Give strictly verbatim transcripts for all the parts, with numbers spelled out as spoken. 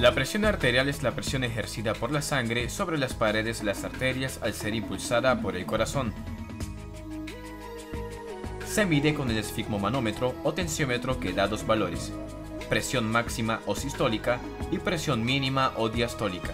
La presión arterial es la presión ejercida por la sangre sobre las paredes de las arterias al ser impulsada por el corazón. Se mide con el esfigmomanómetro o tensiómetro que da dos valores: presión máxima o sistólica y presión mínima o diastólica.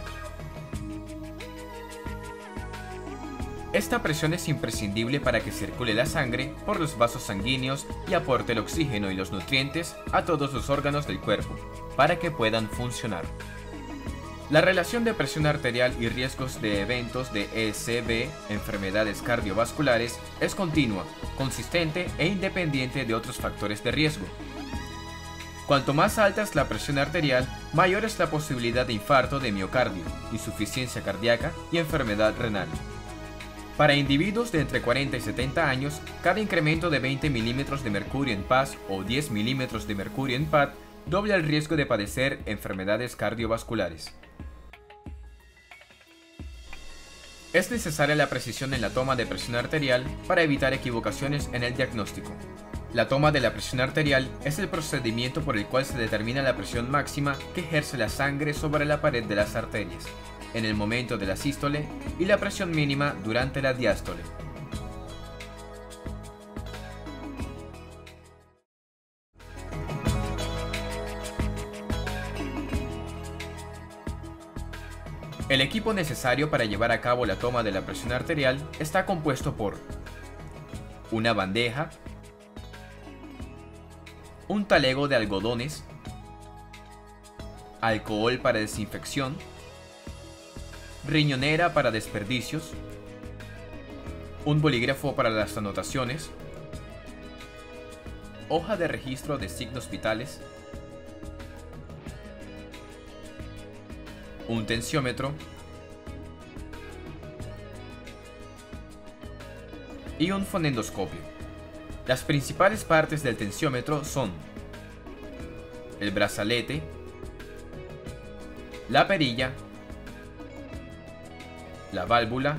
Esta presión es imprescindible para que circule la sangre por los vasos sanguíneos y aporte el oxígeno y los nutrientes a todos los órganos del cuerpo, para que puedan funcionar. La relación de presión arterial y riesgos de eventos de E C V, enfermedades cardiovasculares, es continua, consistente e independiente de otros factores de riesgo. Cuanto más alta es la presión arterial, mayor es la posibilidad de infarto de miocardio, insuficiencia cardíaca y enfermedad renal. Para individuos de entre cuarenta y setenta años, cada incremento de veinte milímetros de mercurio en P A S o diez milímetros de mercurio en P A D dobla el riesgo de padecer enfermedades cardiovasculares. Es necesaria la precisión en la toma de presión arterial para evitar equivocaciones en el diagnóstico. La toma de la presión arterial es el procedimiento por el cual se determina la presión máxima que ejerce la sangre sobre la pared de las arterias en el momento de la sístole y la presión mínima durante la diástole. El equipo necesario para llevar a cabo la toma de la presión arterial está compuesto por una bandeja, un talego de algodones, alcohol para desinfección, riñonera para desperdicios, un bolígrafo para las anotaciones, hoja de registro de signos vitales, un tensiómetro y un fonendoscopio. Las principales partes del tensiómetro son el brazalete, la perilla, la válvula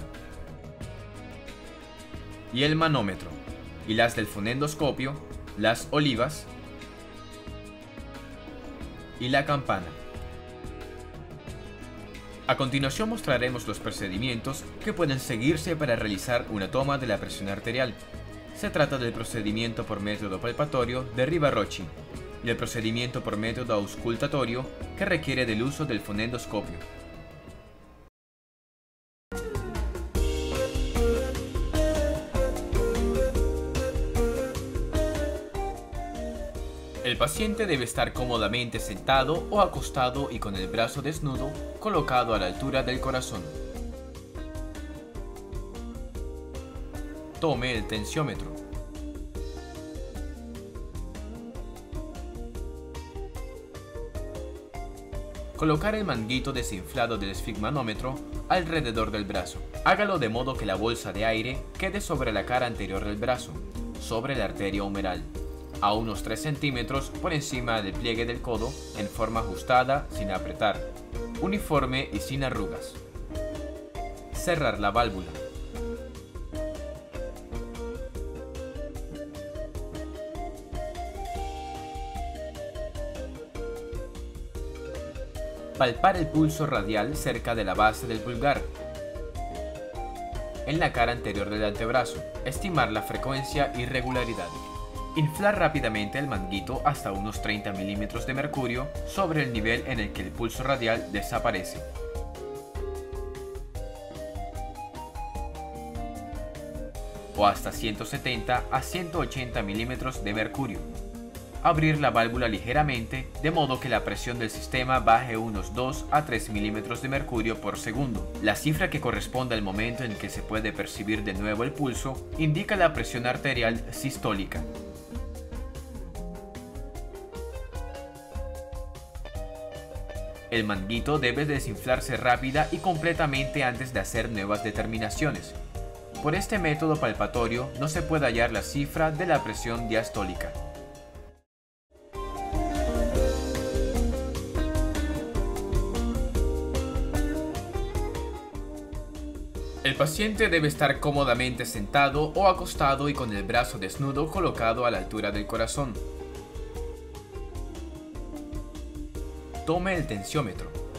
y el manómetro, y las del fonendoscopio, las olivas y la campana. A continuación mostraremos los procedimientos que pueden seguirse para realizar una toma de la presión arterial. Se trata del procedimiento por método palpatorio de Riva-Rocci y el procedimiento por método auscultatorio que requiere del uso del fonendoscopio. El paciente debe estar cómodamente sentado o acostado y con el brazo desnudo colocado a la altura del corazón. Tome el tensiómetro. Colocar el manguito desinflado del esfigmanómetro alrededor del brazo. Hágalo de modo que la bolsa de aire quede sobre la cara anterior del brazo, sobre la arteria humeral, a unos tres centímetros por encima del pliegue del codo, en forma ajustada, sin apretar, uniforme y sin arrugas. Cerrar la válvula. Palpar el pulso radial cerca de la base del pulgar, en la cara anterior del antebrazo. Estimar la frecuencia y regularidad. Inflar rápidamente el manguito hasta unos treinta milímetros de mercurio sobre el nivel en el que el pulso radial desaparece. O hasta ciento setenta a ciento ochenta milímetros de mercurio. Abrir la válvula ligeramente de modo que la presión del sistema baje unos dos a tres milímetros de mercurio por segundo. La cifra que corresponde al momento en que se puede percibir de nuevo el pulso indica la presión arterial sistólica. El manguito debe desinflarse rápida y completamente antes de hacer nuevas determinaciones. Por este método palpatorio no se puede hallar la cifra de la presión diastólica. El paciente debe estar cómodamente sentado o acostado y con el brazo desnudo colocado a la altura del corazón. Tome el tensiómetro.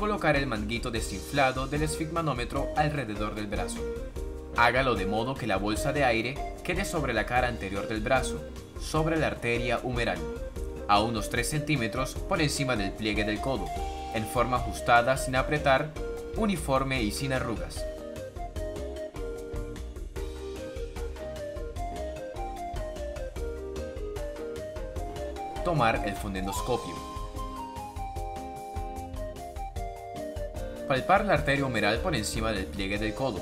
colocar el manguito desinflado del esfigmanómetro alrededor del brazo. Hágalo de modo que la bolsa de aire quede sobre la cara anterior del brazo, sobre la arteria humeral, a unos tres centímetros por encima del pliegue del codo, en forma ajustada sin apretar, uniforme y sin arrugas. Tomar el fonendoscopio. Palpar la arteria humeral por encima del pliegue del codo.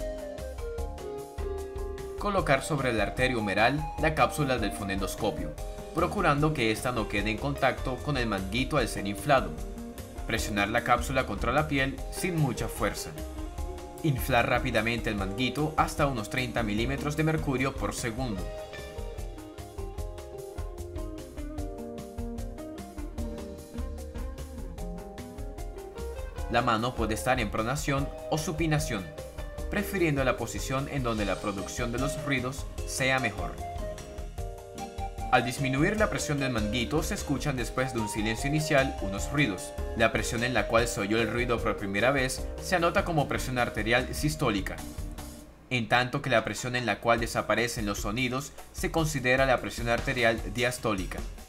Colocar sobre la arteria humeral la cápsula del fonendoscopio, procurando que ésta no quede en contacto con el manguito al ser inflado. Presionar la cápsula contra la piel sin mucha fuerza. Inflar rápidamente el manguito hasta unos treinta milímetros de mercurio por segundo. La mano puede estar en pronación o supinación, prefiriendo la posición en donde la producción de los ruidos sea mejor. Al disminuir la presión del manguito se escuchan después de un silencio inicial unos ruidos. La presión en la cual se oyó el ruido por primera vez se anota como presión arterial sistólica, en tanto que la presión en la cual desaparecen los sonidos se considera la presión arterial diastólica.